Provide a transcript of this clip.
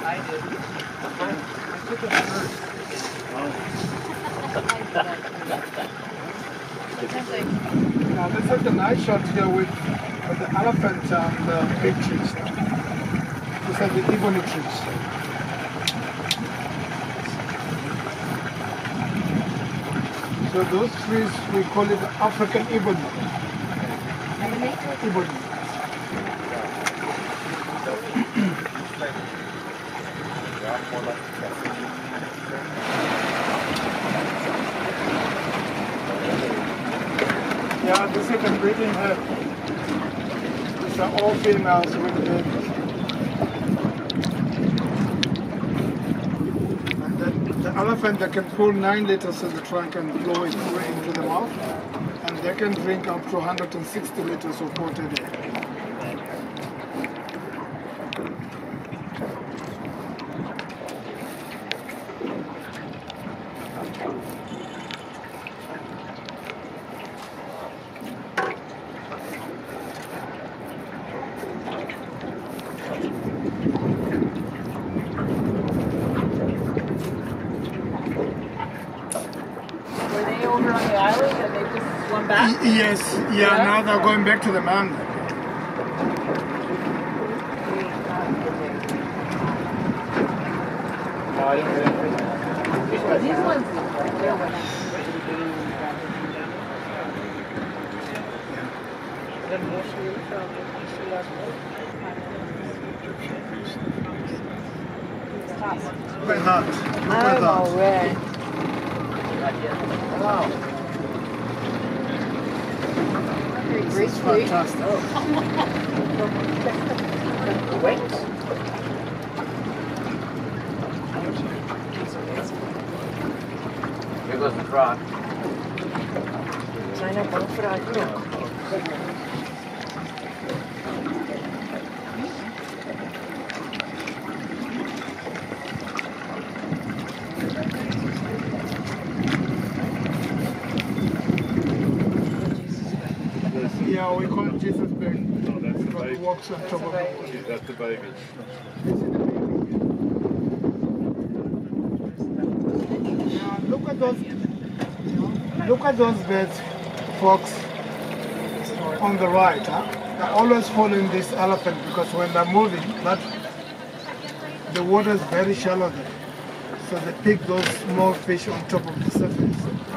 I did. I took it first. Now this is a nice shot here with the elephant and the big trees. These are the ebony trees. So those trees we call it African ebony. Ebony. Yeah, this is a breeding herd. These are all females with babies. And then the elephant that can pull 9 liters in the trunk and blow it through into the mouth. And they can drink up to 160 liters of water a day. Over on the island and they just swum back? Yes, yeah, now they're going back to the mountain. These ones, Look at that. Look at that. way. Wow. Great tree. Fantastic. Wait. Here goes the frog. China bang frog. Yeah, we call it Jesus baby. No, that's the Because he baby. walks on top of the water. Yeah, that's the baby. Now, look at those birds, folks, on the right. Huh? They're always following this elephant because when they're moving, the water is very shallow there. So they pick those small fish on top of the surface.